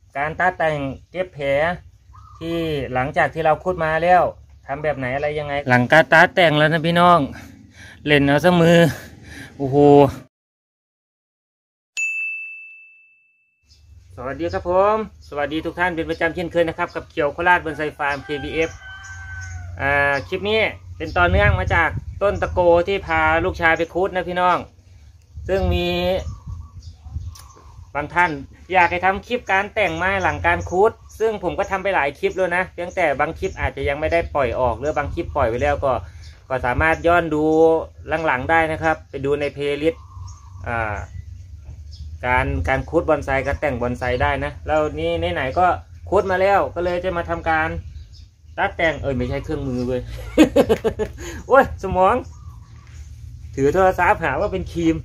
การตัดแต่งเก็บแผลที่หลังจากที่เราขุดมาแล้วทำแบบไหนอะไรยังไงหลังการตัดแต่งแล้วนะพี่น้องเล่นเอาซะมือโอ้โหสวัสดีครับผมสวัสดีทุกท่านเป็นประจำเช่นเคยนะครับกับเขียวโคราชบอนไซฟาร์ม KBF คลิปนี้เป็นตอนเนื่องมาจากต้นตะโกที่พาลูกชายไปคุดนะพี่น้องซึ่งมีบางท่านอยากให้ทำคลิปการแต่งไม้หลังการคุดซึ่งผมก็ทำไปหลายคลิปแล้วนะเพียงแต่บางคลิปอาจจะยังไม่ได้ปล่อยออกหรือบางคลิปปล่อยไปแล้วก็สามารถย้อนดูหลังๆได้นะครับไปดูในเพลย์ลิสต์การคุดบอนไซการแต่งบอนไซได้นะแล้วนี่ไหนๆก็คุดมาแล้วก็เลยจะมาทำการตัดแต่งไม่ใช่เครื่องมือเลย โอ้ยสมองถือโทรศัพท์หาว่าเป็นครีม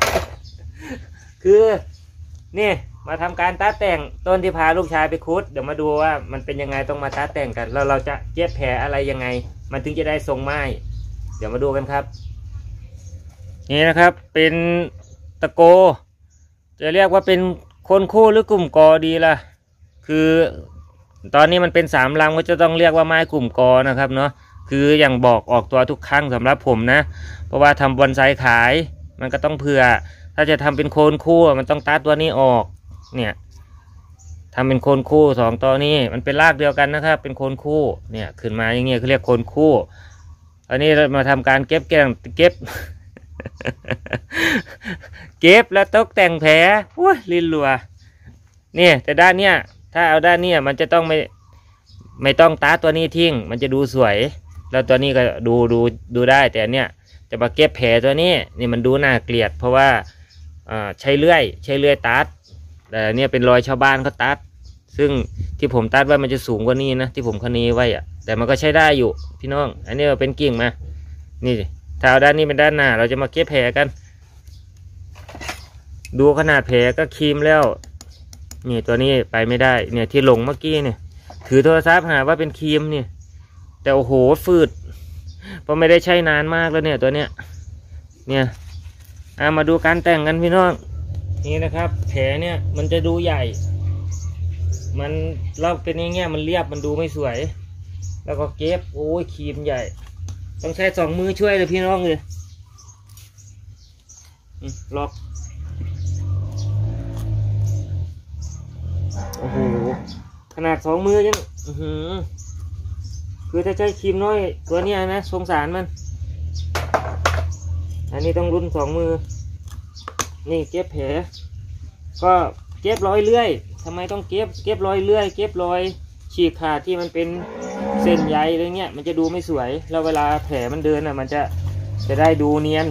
คือนี่มาทำการตัดแต่งต้นที่พาลูกชายไปคุดเดี๋ยวมาดูว่ามันเป็นยังไงต้องมาตัดแต่งกันแล้วเราจะเย็บแผลอะไรยังไงมันถึงจะได้ทรงไม้เดี๋ยวมาดูกันครับนี่นะครับเป็นตะโกจะเรียกว่าเป็นคนคู่หรือกลุ่มกอดีล่ะคือตอนนี้มันเป็น3 ลำก็จะต้องเรียกว่าไม้กลุ่มกอนะครับเนาะคืออย่างบอกออกตัวทุกครั้งสำหรับผมนะเพราะว่าทำบอนไซขายมันก็ต้องเผื่อถ้าจะทำเป็นโคนคู่มันต้องตัดตัวนี้ออกเนี่ยทำเป็นโคนคู่2ตัวนี้มันเป็นรากเดียวกันนะครับเป็นโคนคู่เนี่ยขึ้นมาอย่างเงี้ยเขาเรียกโคนคู่อันนี้เรามาทำการเก็บเก็บแล้วตกแต่งแผลลิ้นรัวนี่แต่ด้านเนี้ยถ้าเอาด้านเนี้ยมันจะต้องไม่ต้องตัดตัวนี้ทิ้งมันจะดูสวยแล้วตัวนี้ก็ดูได้แต่เนี้ยจะมาเก็บแผลตัวนี้นี่มันดูน่าเกลียดเพราะว่าใช้เลื่อยตัดแต่เนี่ยเป็นรอยชาวบ้านเขาตัดซึ่งที่ผมตัดไว้มันจะสูงกว่านี้นะที่ผมคณีไว้อะแต่มันก็ใช้ได้อยู่พี่น้องอันนี้เป็นกิ่งมานี่ถ้าเอาด้านนี้เป็นด้านหน้าเราจะมาเก็บแผลกันดูขนาดแผลก็ครีมแล้วนี่ตัวนี้ไปไม่ได้เนี่ยที่ลงเมื่อกี้เนี่ยถือโทรศัพท์หาว่าเป็นครีมเนี่ยแต่โอ้โหฝืดเพราะไม่ได้ใช้นานมากแล้วเนี่ยตัวเนี้ยเนี่ยมาดูการแต่งกันพี่น้องนี่นะครับแผลเนี่ยมันจะดูใหญ่มันเราเป็นอย่างเงี้ยมันเรียบมันดูไม่สวยแล้วก็เก็บโอ้ยครีมใหญ่ต้องใช้2 มือช่วยเลยพี่น้องเลยล็อกโอ้โหขนาด2 มือยังคือถ้าใช้ครีมน้อยตัวเนี้ยนะสงสารมันอันนี้ต้องรุ่น2 มือนี่เก็บแผลก็เก็บรอยเลื่อยทำไมต้องเก็บรอยเลื่อยเก็บรอยฉีกขาดที่มันเป็นเส้นใยอะไรเงี้ยมันจะดูไม่สวยแล้วเวลาแผลมันเดินมันจะได้ดูเนียน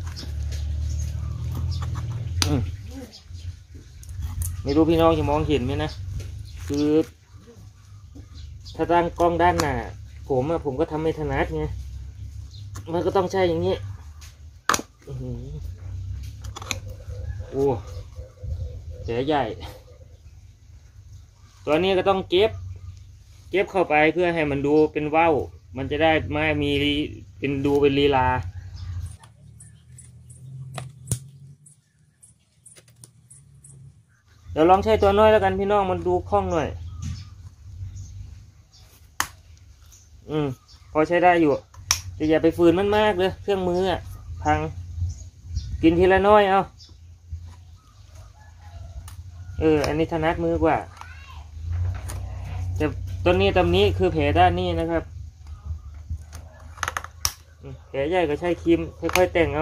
ไม่รู้พี่น้องจะมองเห็นไหมนะคือถ้าตั้งกล้องด้านหน้าผมก็ทำไม่ถนัดไงมันก็ต้องใช้อย่างนี้โอ้แผลใหญ่ตัวนี้ก็ต้องเก็บเข้าไปเพื่อให้มันดูเป็นว่าวมันจะได้ไม่มีเป็นดูเป็นลีลาเดี๋ยวลองใช้ตัวน้อยแล้วกันพี่น้องมันดูคล่องหน่อยพอใช้ได้อยู่แต่อย่าไปฝืนมันมากเลยเครื่องมือพังกินทีละน้อยเอาอันนี้ถนัดมือกว่าแต่ต้นนี้ตำนี้คือแผลด้านนี้นะครับแผลใหญ่ก็ใช้ครีมค่อยๆแต่งเอา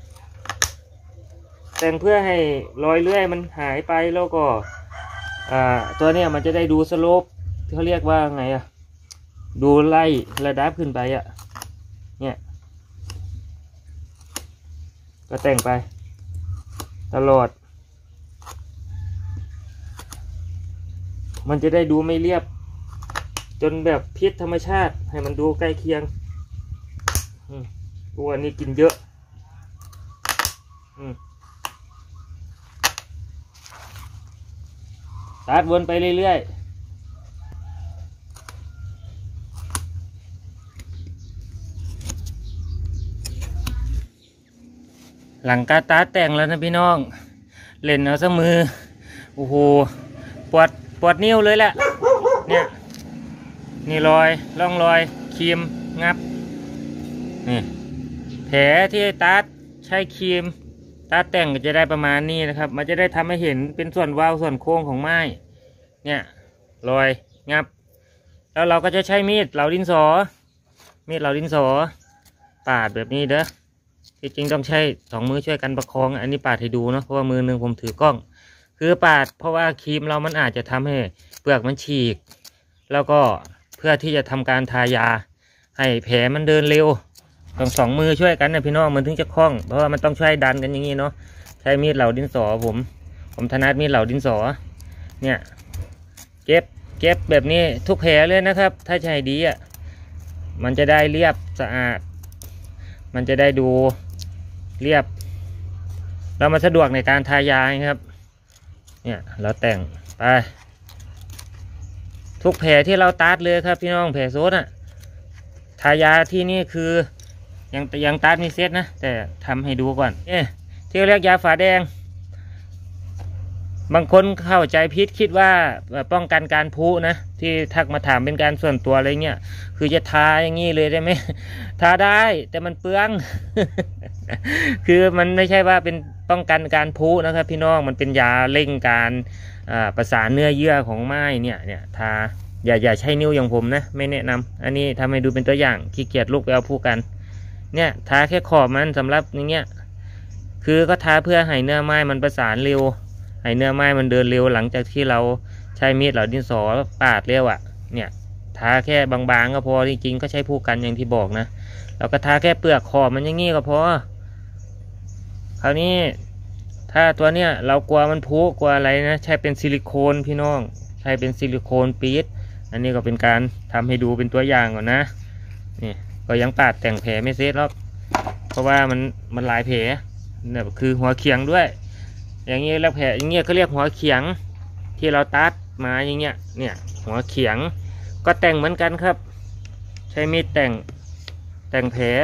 แต่งเพื่อให้รอยเลื่อยมันหายไปแล้วก็ตัวเนี้ยมันจะได้ดูสโลปเขาเรียกว่าไงดูไล่ระดับขึ้นไปเนี่ยก็แต่งไปตลอดมันจะได้ดูไม่เรียบจนแบบพิษธรรมชาติให้มันดูใกล้เคียงตัวนี้กินเยอะตัดวนไปเรื่อยๆหลังการตัดแต่งแล้วนะพี่น้องเล่นเอาซะมือโอ้โหปปวดนิ้วเลยแหละเนี่ยนี่รอยร่องรอยครีมงับนี่แผลที่ตัดใช้ครีมตัดแต่งก็จะได้ประมาณนี้นะครับมันจะได้ทำให้เห็นเป็นส่วนเว้าส่วนโค้งของไม้เนี่ยรอยงับแล้วเราก็จะใช้มีดเหลาดินสอปาดแบบนี้เด้อที่จริงต้องใช้2 มือช่วยกันประคองอันนี้ปาดให้ดูเนาะเพราะว่ามือหนึ่งผมถือกล้องคือปาดเพราะว่าครีมเรามันอาจจะทำให้เปลือกมันฉีกแล้วก็เพื่อที่จะทำการทายาให้แผลมันเดินเร็วต้อง2 มือช่วยกันนะพี่น้องมันถึงจะคล่องเพราะว่ามันต้องช่วยดันกันอย่างนี้เนาะใช้มีดเหลาดินสอผมถนัดมีดเหลาดินสอเนี่ยเก็บแบบนี้ทุกแผลเลยนะครับถ้าใช้ดีอ่ะมันจะได้เรียบสะอาดมันจะได้ดูเรียบเรามาสะดวกในการทายาครับเนี่ยเราแต่งไปทุกแผลที่เราตัดเลยครับพี่น้องแผลโซดอ่ะทายาที่นี่คือยังตัดมีเซตนะแต่ทำให้ดูก่อนที่เรียกยาฝาแดงบางคนเข้าใจผิดคิดว่าป้องกันการพุนะที่ทักมาถามเป็นการส่วนตัวอะไรเงี้ยคือจะทาอย่างนี้เลยได้ไหมทาได้แต่มันเปลือง คือมันไม่ใช่ว่าเป็นป้องกันการพุนะครับพี่น้องมันเป็นยาเร่งการประสานเนื้อเยื่อของไม้เนี่ยทาอย่าใช้นิ้วอย่างผมนะไม่แนะนำอันนี้ทำให้ดูเป็นตัวอย่างขี้เกียจลูกไปเอาผู้กันเนี่ยทาแค่ขอบมันสำหรับอย่างเงี้ยคือก็ทาเพื่อให้เนื้อไม้มันประสานเร็วให้เนื้อไม้มันเดินเร็วหลังจากที่เราใช้มีดเหลาดินสอปาดเร็วอ่ะเนี่ยทาแค่บางๆก็พอจริงๆก็ใช้ผู้กันอย่างที่บอกนะเราก็ทาแค่เปลือกขอบมันอย่างงี้ก็พอคราวนี้ถ้าตัวเนี้ยเรากลัวมันพุกลัวอะไรนะใช้เป็นซิลิโคนพี่น้องใช้เป็นซิลิโคนปี๊ดอันนี้ก็เป็นการทำให้ดูเป็นตัวอย่างก่อนนะนี่ก็ยังปาดแต่งแผลไม่เสร็จหรอกเพราะว่ามันหลายแผลเนี่ยคือหัวเขียงด้วยอย่างเงี้ยแล้วแผลอย่างเงี้ยเขาเรียกหัวเขียงที่เราตัดมาอย่างเงี้ยเนี่ยหัวเขียงก็แต่งเหมือนกันครับใช้มีดแต่งแผล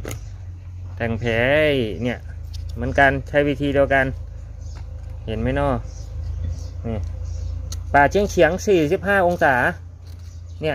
เนี่ยเหมือนกันใช้วิธีเดียวกันเห็นไหมเนาะนี่ปาดเฉียง45 องศาเนี่ย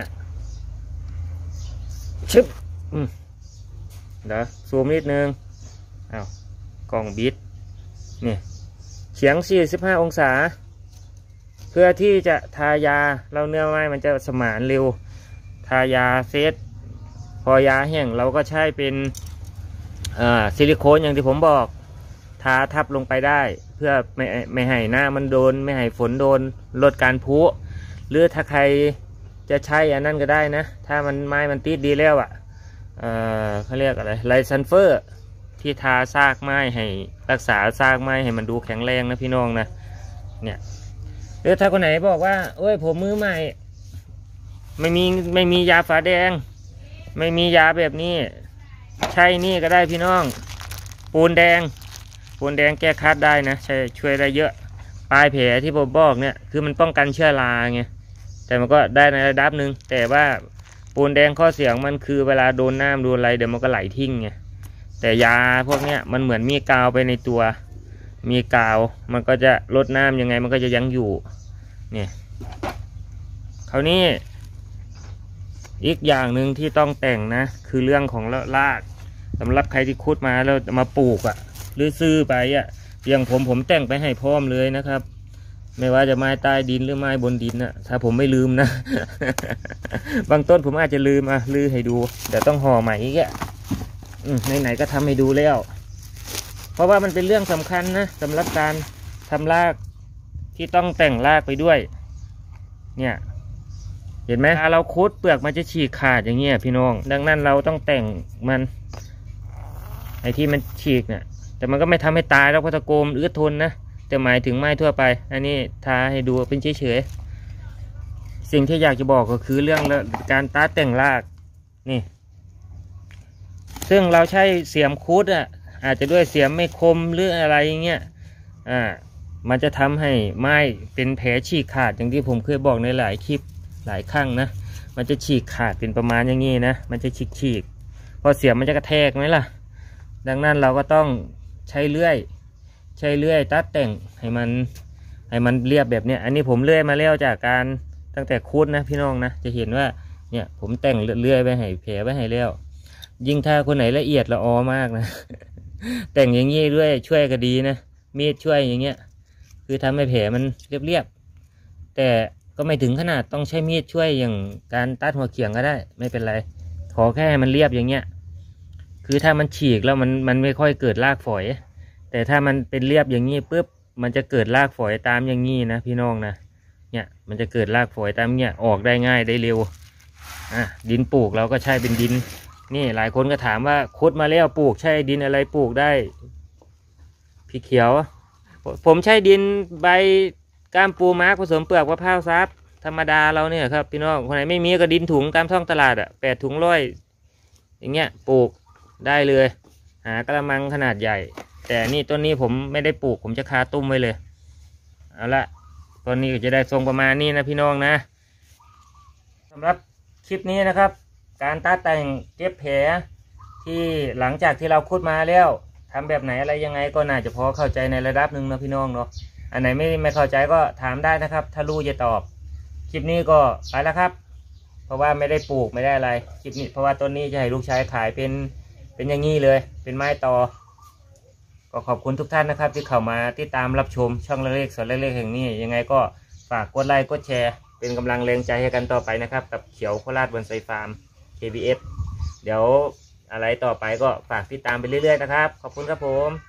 ชึบเดี๋ยวซูมนิดนึงอ้าวกล้องบิดเนี่ยเฉียง45 องศาเพื่อที่จะทายาเราเนื้อไม้มันจะสมานเร็วทายาเซตพอยาแห้งเราก็ใช้เป็นซิลิโคนอย่างที่ผมบอกทาทับลงไปได้เพื่อไม่ให้หน้ามันโดนไม่ให้ฝนโดนลดการพุหรือถ้าใครจะใช้อันนั้นก็ได้นะถ้าไม้มันติดดีแล้วเขาเรียกอะไรไลซันเฟอร์ที่ทาซากไม้ให้รักษาซากไม้ให้มันดูแข็งแรงนะพี่น้องนะเนี่ยหรือถ้าคนไหนบอกว่าโอ้ยผมมือใหม่ไม่มียาฝาแดงไม่มียาแบบนี้ใช่นี่ก็ได้พี่น้องปูนแดงแก้คัดได้นะช่วยได้เยอะปลายแผลที่ผมบอกเนี่ยคือมันป้องกันเชื้อราไงแต่มันก็ได้ในระดับหนึ่งแต่ว่าปูนแดงข้อเสียของมันคือเวลาโดนน้ำโดนอะไรเดี๋ยวมันก็ไหลทิ้งไงแต่ยาพวกเนี้ยมันเหมือนมีกาวไปในตัวมีกาวมันก็จะลดน้ำยังไงมันก็จะยังอยู่เนี่ยคราวนี้อีกอย่างหนึ่งที่ต้องแต่งนะคือเรื่องของรากสำหรับใครที่คุดมาแล้วมาปลูกหรือซื้อไปอย่างผมแต่งไปให้พร้อมเลยนะครับไม่ว่าจะไม้ใต้ดินหรือไม้บนดินถ้าผมไม่ลืมนะ บางต้นผมอาจจะลืมลือให้ดูเดี๋ยวต้องห่อใหม่อีกไหนก็ทำให้ดูแล้วเพราะว่ามันเป็นเรื่องสำคัญนะสำหรับการทำรากที่ต้องแต่งรากไปด้วยเนี่ยเห็นไหมเราคุดเปลือกมันจะฉีกขาดอย่างเงี้ยพี่น้องดังนั้นเราต้องแต่งมันไอ้ที่มันฉีกเนี่ยแต่มันก็ไม่ทำให้ตายแล้วก็ตะโกมทนนะแต่หมายถึงไม้ทั่วไปอันนี้ทาให้ดูเป็นเฉยๆสิ่งที่อยากจะบอกก็คือเรื่องการตัดแต่งรากนี่ซึ่งเราใช้เสียมคุดอาจจะด้วยเสียมไม่คมหรืออะไรอย่างเงี้ยมันจะทำให้ไม้เป็นแผลฉีกขาดอย่างที่ผมเคยบอกในหลายคลิปหลายครั้งนะมันจะฉีกขาดเป็นประมาณอย่างนี้นะมันจะฉีกพอเสียมมันจะกระแทกไหมล่ะดังนั้นเราก็ต้องใช้เลื่อยตัดแต่งให้มันให้มันเรียบแบบเนี้ยอันนี้ผมเลื่อยมาแล้วจากการตั้งแต่คูดนะพี่น้องนะจะเห็นว่าเนี่ยผมแต่งเลื่อยไปให้แผลไปให้แล้วยิ่งถ้าคนไหนละเอียดละออมากนะ แต่งอย่างนี้ด้วยช่วยก็ดีนะมีดช่วยอย่างเงี้ยคือทำให้แผลมันเรียบๆแต่ก็ไม่ถึงขนาดต้องใช้มีดช่วยอย่างการตัดหัวเขียงก็ได้ไม่เป็นไรขอแค่ให้มันเรียบอย่างเงี้ยคือถ้ามันฉีกแล้วมันไม่ค่อยเกิดรากฝอยแต่ถ้ามันเป็นเรียบอย่างนี้ปุ๊บมันจะเกิดรากฝอยตามอย่างนี้นะพี่น้องนะเนี่ยมันจะเกิดรากฝอยตามเนี่ยออกได้ง่ายได้เร็วดินปลูกเราก็ใช้เป็นดินนี่หลายคนก็ถามว่าคุดมาแล้วปลูกใช่ดินอะไรปลูกได้พี่เขียวผมใช้ดินใบก้ามปูม้าผสมเปลือกมะพร้าวซับธรรมดาเราเนี่ยครับพี่น้องคนไหนไม่มีก็ดินถุงตามท้องตลาด8 ถุง100อย่างเงี้ยปลูกได้เลยหากระมังขนาดใหญ่แต่นี่ต้นนี้ผมไม่ได้ปลูกผมจะคาตุ้มไว้เลยเอาละต้นนี้ก็จะได้ทรงประมาณนี้นะพี่น้องนะสำหรับคลิปนี้นะครับการตัดแต่งเก็บแผลที่หลังจากที่เราคุดมาแล้วทำแบบไหนอะไรยังไงก็น่าจะพอเข้าใจในระดับหนึ่งนะพี่น้องเนาะอันไหนไม่เข้าใจก็ถามได้นะครับถ้ารู้จะตอบคลิปนี้ก็ไปแล้วครับเพราะว่าไม่ได้ปลูกไม่ได้อะไรคลิปนี้เพราะว่าต้นนี้จะให้ลูกชายขายเป็นอย่างนี้เลยเป็นไม้ตอก็ขอบคุณทุกท่านนะครับที่เข้ามาติดตามรับชมช่องเล็กๆสวนเล็กๆแห่งนี้ยังไงก็ฝากกดไลค์กดแชร์เป็นกำลังแรงใจให้กันต่อไปนะครับกับเขียวโคราชบอนไซฟาร์ม KBS เดี๋ยวอะไรต่อไปก็ฝากติดตามไปเรื่อยๆนะครับขอบคุณครับผม